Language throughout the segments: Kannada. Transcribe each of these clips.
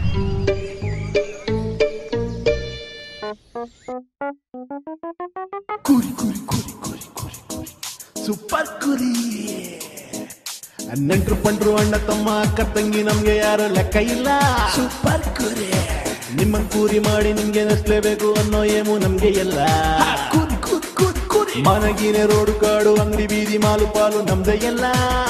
ಕುರಿ ಕುರಿ ಕುರಿ ಕುರಿ ಕುರಿ ಕುರಿ ಸೂಪರ್ ಕುರಿ. ನೆಂಟ್ರು ಪಂಟ್ರು ಅಣ್ಣ ತಮ್ಮ ಅಕ್ಕ ತಂಗಿ ನಮ್ಗೆ ಯಾರು ಲೆಕ್ಕ ಇಲ್ಲ. ಸೂಪರ್ ಕುರಿ. ನಿಮ್ಮನ್ ಕೂರಿ ಮಾಡಿ ನಿಮ್ಗೆ ನಸ್ಲೇಬೇಕು ಅನ್ನೋ ಏಮು ನಮ್ಗೆ ಎಲ್ಲ. ಕುರಿ ಕುರಿ ಕುರಿ ಕುರಿ. ಮನಗಿನೇ ರೋಡು ಕಾಡು ಅಂಗಡಿ ಬೀದಿ ಮಾಲು ಪಾಲು ನಮ್ದೇ ಎಲ್ಲ.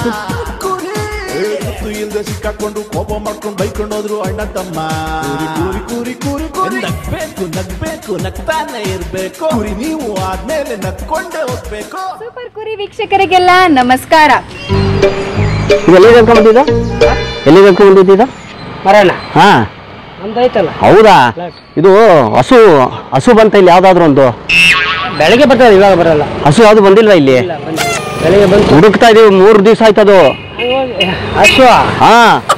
ಗೊತ್ತು ಇಲ್ದೆ ಸಿಕ್ಕಾಕೊಂಡು ಕೋಪ ಮಾಡ್ಕೊಂಡು ಬೈಕೊಂಡು ಹೋದ್ರು ಅಣ್ಣ ತಮ್ಮ. ಕೂರಿ ಕೂರಿ ಕೂರಿ ಕೂರಿ ನಗ್ಬೇಕು ನಗ್ಬೇಕು ನಗ್ತಾನೆ ಇರ್ಬೇಕು. ಕುರಿ ನೀವು ಆದ್ಮೇಲೆ ನಗ್ಕೊಂಡೇ ಹೋಗ್ಬೇಕು. ಸೂಪರ್ ಕುರಿ ವೀಕ್ಷಕರಿಗೆಲ್ಲ ನಮಸ್ಕಾರ. ಎಲ್ಲಿಗೆ ಬಂದಿದ್ದೀರಾ? ಮರಣ. ಹಾ ಹೌದಾ? ಇದು ಹಸು ಹಸು ಬಂತ ಇಲ್ಲಿ ಯಾವ್ದಾದ್ರು ಒಂದು? ಬೆಳಗ್ಗೆ ಬರ್ತದೆ, ಇವಾಗ ಬರಲ್ಲ. ಹಸು ಯಾವ್ದು ಬಂದಿಲ್ವಾ ಇಲ್ಲಿ? ಬೆಳಗ್ಗೆ ಬಂತು, ಹುಡುಕ್ತಾ ಇದೀವಿ. 3 ದಿವಸ ಆಯ್ತದು ಹಸು. ಹಾ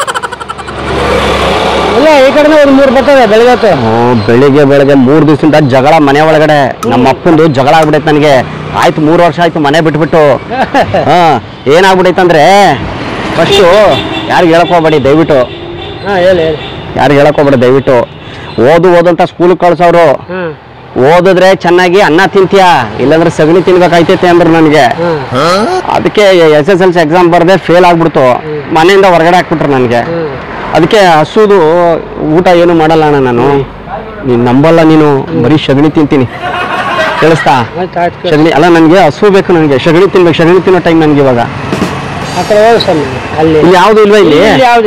ಇಲ್ಲ, ಈ ಕಡೆ ಒಂದು 3 ಬರ್ತದೆ ಬೆಳಗ್ಗೆ. ಬೆಳಿಗ್ಗೆ 3 ದಿವಸದಿಂದ ಜಗಳ ಮನೆ ಒಳಗಡೆ. ನಮ್ಮ ಅಪ್ಪಂದು ಜಗಳ ಆಗ್ಬಿಡೈತೆ ನನಗೆ. ಆಯ್ತು 3 ವರ್ಷ ಆಯ್ತು ಮನೆ ಬಿಟ್ಬಿಟ್ಟು. ಹಾ ಏನಾಗ್ಬಿಡೈತಂದ್ರೆ, ಫಸ್ಟು ಯಾರಿಗೆ ಹೇಳಕ್ ಹೋಗ್ಬೇಡಿ ದಯವಿಟ್ಟು. ಯಾರಿಗೆ ಹೇಳಕ್ ಹೋಗ್ಬೇಡಿ ದಯವಿಟ್ಟು. ಓದು ಅಂತ ಸ್ಕೂಲಿಗೆ ಕಳ್ಸೋರು. ಓದಿದ್ರೆ ಚೆನ್ನಾಗಿ ಅನ್ನ ತಿಂತೀಯಾ, ಇಲ್ಲಾಂದ್ರೆ ಸಗಣಿ ತಿನ್ಬೇಕಾಯ್ತೈತೆ ಅಂದ್ರು ನನಗೆ. ಅದಕ್ಕೆ SSLC ಎಕ್ಸಾಮ್ ಬರ್ದೆ ಫೇಲ್ ಆಗ್ಬಿಡ್ತು. ಮನೆಯಿಂದ ಹೊರಗಡೆ ಹಾಕ್ಬಿಟ್ರು ನನಗೆ. ಅದಕ್ಕೆ ಹಸುದು ಊಟ ಏನು ಮಾಡಲ್ಲ ಅಣ್ಣ ನಾನು. ನೀನು ನಂಬಲ್ಲ, ನೀನು ಬರೀ ಸಗಣಿ ತಿಂತೀನಿ. ಕೇಳಿಸ್ತಾ? ಸಗಣಿ ಅಲ್ಲ, ನನಗೆ ಹಸು ಬೇಕು. ನನಗೆ ಸಗಣಿ ತಿನ್ಬೇಕು. ಸಗಣಿ ತಿನ್ನೋ ಟೈಮ್ ನನಗೆ ಇವಾಗ. ಇಲ್ಲಿ ಯಾವ್ದು ಇಲ್ವಾ? ಇಲ್ಲಿ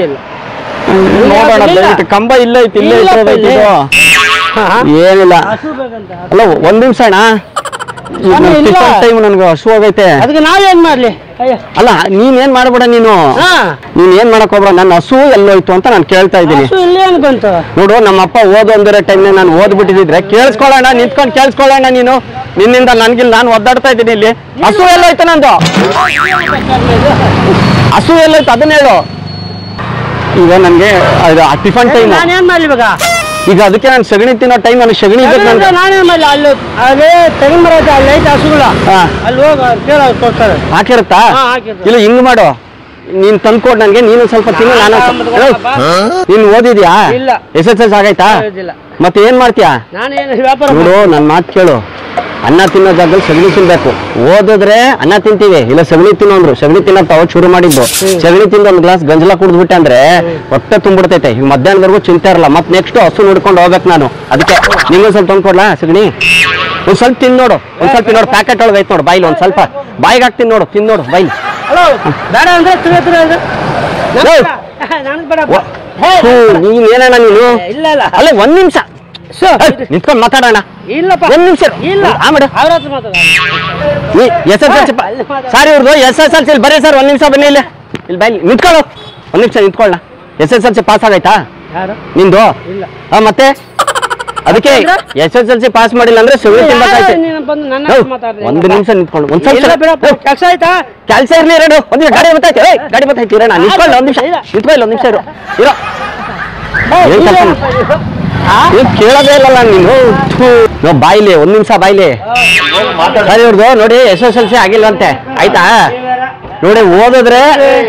ನೋಡೋಣ ದಯವಿಟ್ಟು. ಕಂಬ ಇಲ್ಲ ಐತಿ, ಇಲ್ಲೇ ಇಟ್ಟೋದೈತಿ. ಏನಿಲ್ಲ ಅಲ್ಲ, 1 ನಿಮಿಷ ಅಣ್ಣ. ಟೈಮ್ ನನ್ಗೆ ಹಸು ಆಗೈತೆ. ಅದಕ್ಕೆ ನಾವೇನ್ ಮಾಡ್ಲಿ? ಅಲ್ಲ ನೀನ್ ಮಾಡ್ಬೇಡ, ನೀನ್ ಏನ್ ಮಾಡಕ್ ಹೋಗ್ಬೇಡ. ನನ್ನ ಹಸು ಎಲ್ಲೋಯ್ತು ಅಂತ ನಾನು ಕೇಳ್ತಾ ಇದ್ದೀನಿ. ನೋಡು, ನಮ್ಮಪ್ಪ ಓದು ಅಂದ್ರೆ ಟೈಮ್ನ ನಾನು ಓದ್ಬಿಟ್ಟಿದ್ರೆ ಕೇಳಿಸ್ಕೊಳ್ಳೋಣ, ನಿಂತ್ಕೊಂಡು ಕೇಳಿಸ್ಕೊಳ್ಳೋಣ. ನೀನು ನಿನ್ನಿಂದ ನನ್ಗಿಲ್ಲ, ನಾನು ಒದ್ದಾಡ್ತಾ ಇದ್ದೀನಿ ಇಲ್ಲಿ. ಹಸು ಎಲ್ಲೋಯ್ತು ನಂದು? ಹಸು ಎಲ್ಲೋಯ್ತು ಅದನ್ನ ಹೇಳು. ಈಗ ನನ್ಗೆ ಟಿಫನ್ ಟೈಮ್. ನಾನೇನ್ ಮಾಡ್ಲಿ ಇವಾಗ? ಈಗ ಅದಕ್ಕೆ ನಾನು ಸಗಣಿ ತಿನ್ನೋ ಟೈಮ್. ನನಗೆ ಸಗಣಿ ಬೇಕು. ಹಾಕಿರುತ್ತಾ? ಇಲ್ಲ, ಹಿಂಗ್ ಮಾಡು. ನೀನ್ ತಂದ್ಕೊಡ್ ನನ್ಗೆ. ನೀನು ಸ್ವಲ್ಪ ತಿನ್ನು. ನಾನು ನೀನ್ ಓದಿದ್ಯಾ? SSLC ಆಗೈತಾ? ಮತ್ತೆ ಏನ್ ಮಾಡ್ತೀಯಾ? ನೋಡು, ನನ್ ಮಾತು ಕೇಳು. ಅನ್ನ ತಿನ್ನೋ ಜಾಗದಲ್ಲಿ ಸಗಣಿ ತಿನ್ಬೇಕು. ಓದಿದ್ರೆ ಅನ್ನ ತಿಂತೀವಿ, ಇಲ್ಲ ಸಗಣಿ ತಿನ್ನೋಂದ್ರು. ಸಗಣಿ ತಿನ್ನೋದು ಅವಾಗ ಶುರು ಮಾಡಿದ್ದು. ಸಗಣಿ ತಿಂದು 1 ಗ್ಲಾಸ್ ಗಂಜಲ ಕುಡಿದ್ಬಿಟ್ಟೆ ಅಂದ್ರೆ ಹೊಟ್ಟೆ ತುಂಬಿಡ್ತೈತೆ. ಈಗ ಮಧ್ಯಾಹ್ನದವರೆಗೂ ಚಿಂತೆ ಇರಲ್ಲ. ಮತ್ತೆ ನೆಕ್ಸ್ಟ್ ಹಸು ನೋಡ್ಕೊಂಡು ಹೋಗ್ಬೇಕು ನಾನು. ಅದಕ್ಕೆ ನಿಂಗೊಂದು ಸ್ವಲ್ಪ ತಂದ್ಕೊಡ್ಲಾ ಸಗಣಿ? ಒಂದ್ ಸ್ವಲ್ಪ ತಿನ್ ನೋಡು. ಒಂದ್ ಸ್ವಲ್ಪ ನೋಡು, ಪ್ಯಾಕೆಟ್ ಒಳಗೆ ಐತೆ ನೋಡು. ಬಾಯಿಲಿ ಒಂದ್ ಸ್ವಲ್ಪ ಬಾಯಿಗೆ ಹಾಕ್ತೀನಿ ನೋಡು. ತಿನ್ ನೋಡು ಬಾಯಿಲಿ. ನೀನ್ ಏನಣ್ಣ ನೀನು? ಅಲ್ಲ 1 ನಿಮಿಷ ನಿಂತ್ಕೊಂಡು ಮಾತಾಡೋಣ. ಒಂದ್ ನಿಮಿಷ SSLC ಸಾರಿ ಇವ್ರದ್ದು SSLC ಬರ್ರಿ ಸರ್. 1 ನಿಮಿಷ ಬನ್ನಿ. ಇಲ್ಲಿ ಬಾಯಿ ನಿಂತ್ಕೊಳ್ಳು. 1 ನಿಮಿಷ ನಿಂತ್ಕೊಳ್ಳ. SSLC ಪಾಸ್ ಆಗೈತಾ ನಿಂದು? ಮತ್ತೆ ಅದಕ್ಕೆ SSLC ಪಾಸ್ ಮಾಡಿಲ್ಲ ಅಂದ್ರೆ ಸಗಣಿ ತಿನ್ಬೇಕಾಯ್ತು. 1 ನಿಮಿಷ ನಿಂತ್ಕೊಂಡು. ಒಂದ್ ಸ್ವಲ್ಪ ಕೆಲಸ ಆಯ್ತಾ? ಕೆಲಸ ಇರ್ಲಿ. 2 1 ನಿಮಿಷ ಗಾಡಿ ಬರ್ತೈತೆ. ಗಾಡಿ ಬರ್ತೈತಿ. ಇರೋಣ ನಿಂತ್ಕೊಳ್ಳಿ. 1 ನಿಮಿಷ ನಿಂತ್ಕೊಳ್ಳಿ. 1 ನಿಮಿಷ ಇರೋ. ಕೇಳೋದೇ ಇಲ್ಲಲ್ಲ ನೀನು. ಬಾಯ್ಲಿ 1 ನಿಮಿಷ ಬಾಯ್ಲಿ. ಸರಿ ಇವ್ರದ್ದು ನೋಡಿ SSLC ಆಗಿಲ್ವಂತೆ. ಆಯ್ತಾ? ನೋಡಿ ಓದಿದ್ರೆ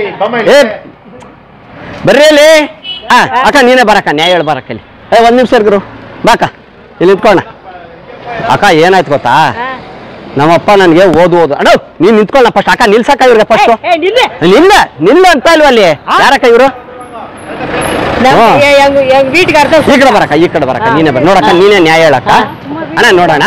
ಬರ್ರಿ ಅಲ್ಲಿ. ಅಕ್ಕ ನೀನೇ ಬರಕ್ಕ, ನ್ಯಾಯ ಹೇಳಿ ಬರಕ್ಕ ಇಲ್ಲಿ. 1 ನಿಮಿಷ ಇರ್ಗರು ಬಾಕ ಇಲ್ಲಿ ನಿಂತ್ಕೊಳ್ಳೋಣ. ಅಕ್ಕ ಏನಾಯ್ತು ಗೊತ್ತಾ? ನಮ್ಮಪ್ಪ ನನಗೆ ಓದು ಅಣ್ಣ ನೀನ್ ನಿಂತ್ಕೊಳ್ಳ ಫಸ್ಟ್. ಅಕ್ಕ ನಿಲ್ಸಕ್ಕ ಇವ್ರಿಗೆ ಫಸ್ಟ್. ನಿಲ್ಲ ಅಂತ ಇಲ್ವ ಅಲ್ಲಿ? ಯಾರಕ್ಕ ಇವರು? ಈ ಕಡೆ ಬರಕ್ಕ, ಈ ಕಡೆ ಬರಕ್ಕ. ನೀನೇ ಬರ ನೋಡಕ್ಕ, ನೀನೇ ನ್ಯಾಯ ಹೇಳಕ್ಕ. ಅಣ್ಣ ನೋಡೋಣ.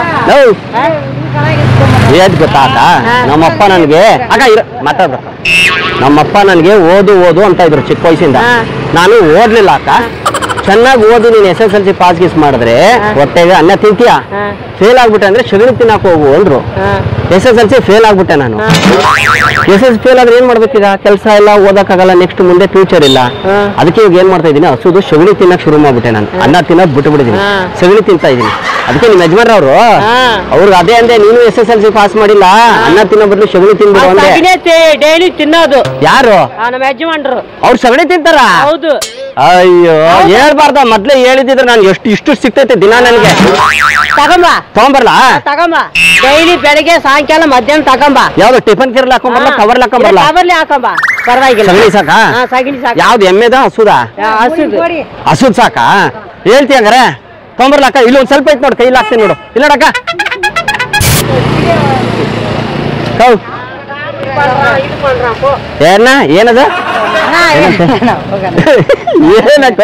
ಏದ್ ಗೊತ್ತಾ ಅಕ್ಕ, ನಮ್ಮಪ್ಪ ನನಗೆ ಅಕ್ಕ ಮಾತಾಡ್ಬೇಕ. ನಮ್ಮಪ್ಪ ನನಗೆ ಓದು ಅಂತ ಇದ್ರು ಚಿಕ್ಕ ವಯಸ್ಸಿಂದ. ನಾನು ಓದ್ಲಿಲ್ಲ ಅಕ್ಕ. ಚೆನ್ನಾಗಿ ಓದಿ ನೀನು SSLC ಪಾಸ್ ಗೀಸ್ ಮಾಡಿದ್ರೆ ಹೊಟ್ಟೆಗೆ ಅನ್ನ ತಿಂತೀಯ. ಫೇಲ್ ಆಗ್ಬಿಟ್ಟೆ ಅಂದ್ರೆ ಸಗಣಿ ತಿನ್ನಕ್ ಹೋಗು ಅಂದ್ರು. SSLC ಫೇಲ್ ಆಗ್ಬಿಟ್ಟೆ ನಾನು. SSLC ಫೇಲ್ ಆದ್ರೆ ಏನ್ ಮಾಡ್ಬೇಕೀಗ? ಕೆಲಸ ಇಲ್ಲ, ಓದಕ್ಕಾಗಲ್ಲ, ನೆಕ್ಸ್ಟ್ ಮುಂದೆ ಫ್ಯೂಚರ್ ಇಲ್ಲ. ಅದಕ್ಕೆ ಇವಾಗ ಏನ್ ಮಾಡ್ತಾ ಇದೀನಿ, ಹಸುದು ಸಗಣಿ ತಿನ್ನಕ್ ಶುರು ಮಾಡ್ಬಿಟ್ಟೆ ನಾನು. ಅನ್ನ ತಿನ್ನೋದು ಬಿಟ್ಟು ಬಿಟ್ಟಿದ್ದೀನಿ, ಸಗಣಿ ತಿಂತಾ ಇದೀನಿ. ಅದಕ್ಕೆ ನಿಮ್ಮ ಯಜಮಾನ್ರವ್ರು ಅವ್ರಿಗೆ ಅದೇ ಅಂದೆ, ನೀನು SSLC ಪಾಸ್ ಮಾಡಿಲ್ಲ, ಅನ್ನ ತಿನ್ನೋ ಬದಲು ಸಗಣಿ ತಿನ್ಬಿಡು ಅಂದೆ. ಡೈಲಿ ತಿನ್ನೋದು ಯಾರು? ನಮ್ಮ ಯಜಮಾನ್ರು. ಅವ್ರು ಸಗಣಿ ತಿಂತಾರ? ಹೌದು. ಅಯ್ಯೋ ಹೇಳ್ಬಾರ್ದ, ಮೊದ್ಲೇ ಹೇಳಿದ್ರೆ ನಾನು ಇಷ್ಟು ಸಿಗ್ತೈತೆ ದಿನ ನನಗೆ. ತಗೊಂಬರ್ಲಾ? ತಗೊಂಬ. ಡೈಲಿ ಬೆಳಿಗ್ಗೆ ಸಾಯಂಕಾಲ ಮಧ್ಯಾಹ್ನ ತಗೊಂಬ. ಯಾವ್ದು ಟಿಫನ್ ಕಿರಲ್ ಹಾಕೊಂಬರ್ಲ, ಕವರ್ಲಿ ಹಾಕೊಂಬರ್ಲ? ಕವರ್ಲಿ ಹಾಕೊಂಬ. ಪರವಾಗಿಲ್ಲ. ಸಗಣಿ ಸಾಕಾ? ಸಗಣಿ ಸಾಕು. ಯಾವ್ದು ಎಮ್ಮೆದ ಹಸುದ? ಹಸುದ್ ಸಾಕಾ? ಹೇಳ್ತಿ ಹಂಗಾರೆ ತೊಂಬರ್ಲಕ್ಕ. ಇಲ್ಲೊಂದ್ ಸ್ವಲ್ಪ ಐತ್ ನೋಡು, ಕೈಲಿ ಹಾಕ್ತೀನಿ ನೋಡು. ಇಲ್ಲ ನೋಡಕ್ಕ ಏನ ಏನದ ಏನಕ್ಕ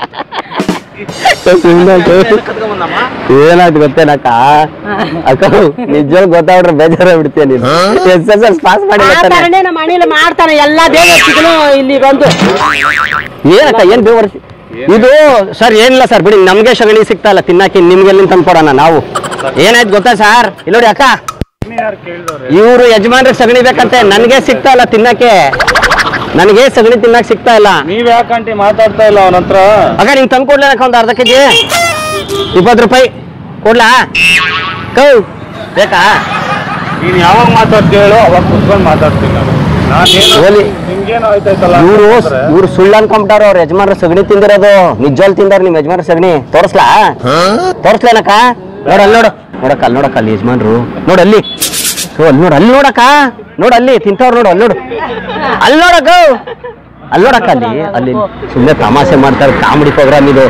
ಏನಾಯ್ತು ಗೊತ್ತೇನಕ್ಕ? ಅಕ್ಕ ನಿಜವಾಗ ಗೊತ್ತಾಗ್ರೆ ಬೇಜಾರ ಬಿಡ್ತೀಯ ನೀನು. SSLC ಪಾಸ್ ಮಾಡಿ ಮಾಡ್ತಾನೆ ಎಲ್ಲಾ ದೇವಸ್ಥಾನ ಇಲ್ಲಿ ಬಂದು. ಏನಕ್ಕ ಏನ್ ಬೇವರ್ಸಿ ಇದು? ಸರ್ ಏನಿಲ್ಲ ಸರ್ ಬಿಡಿ, ನಮ್ಗೆ ಸಗಣಿ ಸಿಗ್ತಾ ಇಲ್ಲ ತಿನ್ನಾಕಿ, ನಿಮ್ಗೆಲ್ಲಿ ತಂದ್ಕೊಡೋಣ ನಾವು. ಏನಾಯ್ತು ಗೊತ್ತಾ ಸರ್? ಇಲ್ಲಿ ನೋಡಿ ಅಕ್ಕ, ಇವ್ರು ಯಜಮಾನ್ರಿಗೆ ಸಗಣಿ ಬೇಕಂತೆ, ನನ್ಗೆ ಸಿಗ್ತಾ ಇಲ್ಲ ತಿನ್ನಕ್ಕೆ. ನನಗೆ ಸಗಣಿ ತಿನ್ನಕ್ ಸಿಗ್ತಾ ಇಲ್ಲ. ನೀವ್ ಯಾಕಂಟಿ ಮಾತಾಡ್ತಾ ಇಲ್ಲ ಅವನ ಹತ್ರ? ಆಗ ನಿಂಗೆ ತಂದು ಕೊಡ್ಲೇನಕ್ಕ ಒಂದು ಅರ್ಧ ಕೆಜಿ 20 ರೂಪಾಯಿ ಕೊಡ್ಲಾ? ಕೌ ಬೇಕಾ? ನೀನ್ ಯಾವಾಗ ಮಾತಾಡ್ತೀಯ ಹೇಳು, ಅವಾಗ ಕುತ್ಕೊಂಡು ಮಾತಾಡ್ತೀನಿ ನಾನು. ನಿಮ್ಗೇನು ಆಯ್ತಾಯ್ತಲ್ಲ? ಇವ್ರು ಸುಳ್ಳು ಅನ್ಕೊಂಬಿಟ್ಟಾರ. ಅವ್ರ ಯಜಮಾನ್ರ ಸಗಣಿ ತಿಂದಿರೋದು ನಿಜವಾಲ್ ತಿಂದಾರ. ನಿಮ್ ಯಜಮಾನ್ರ ಸಗಣಿ ತೋರಿಸ್ಲಾ? ತೋರಿಸ್ಲೇನಕ್ಕ? ನೋಡಲ್ಲಿ ನೋಡು, ನೋಡಕ್ಕ ಅಲ್ಲಿ ನೋಡಕ್ಕ, ಅಲ್ಲಿ ಯಜಮಾನ್ರು ನೋಡಲ್ಲಿ, ಅಲ್ಲಿ ನೋಡು, ಅಲ್ಲಿ ನೋಡಕ್ಕ, ನೋಡು ಅಲ್ಲಿ ತಿಂತವ್ರು ನೋಡು, ಅಲ್ಲಿ ನೋಡು, ಅಲ್ಲಿ ನೋಡಕ್ಕ, ಅಲ್ಲಿ ನೋಡಕ್ಕ, ಅಲ್ಲಿ ಅಲ್ಲಿ ಸುಮ್ಮನೆ ತಮಾಷೆ ಮಾಡ್ತಾರೆ. ಕಾಮಿಡಿ ಪ್ರೋಗ್ರಾಮ್ ಇದು.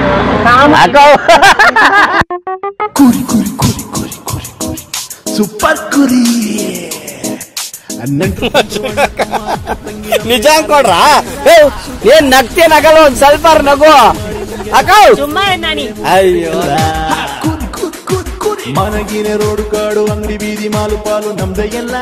ಸೂಪರ್ ಕುರಿ ನಿಜ ಅನ್ಕೊಡ್ರ? ಏನ್ ನಗ್ತೇನಾಗಲ್ಲ, ಒಂದ್ ಸ್ವಲ್ಪ ನಗು ಅಕ್ಕ. ಅಯ್ಯೋ ಮನಗಿನ ರೋಡು ಕಾಡು ಅಂಗಡಿ ಬೀದಿ ಮಾಲು ಪಾಲು ನಮ್ದೇ ಎಲ್ಲ.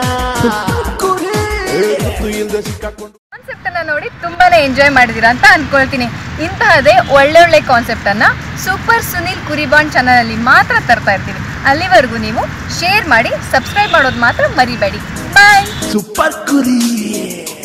ಕಾನ್ಸೆಪ್ಟ್ ಅನ್ನ ನೋಡಿ ತುಂಬಾನೇ ಎಂಜಾಯ್ ಮಾಡಿದೀರಾ ಅಂತ ಅನ್ಕೊಳ್ತೀನಿ. ಇಂತಹದೇ ಒಳ್ಳೆ ಕಾನ್ಸೆಪ್ಟ್ ಅನ್ನ ಸೂಪರ್ ಸುನಿಲ್ ಕುರಿ ಬಾಂಡ್ ಚಾನಲ್ ಅಲ್ಲಿ ಮಾತ್ರ ತರ್ತಾ ಇರ್ತೀವಿ. ಅಲ್ಲಿವರೆಗೂ ನೀವು ಶೇರ್ ಮಾಡಿ, ಸಬ್ಸ್ಕ್ರೈಬ್ ಮಾಡೋದು ಮಾತ್ರ ಮರಿಬೇಡಿ. ಬಾಯ್. ಸೂಪರ್ ಕುರಿ.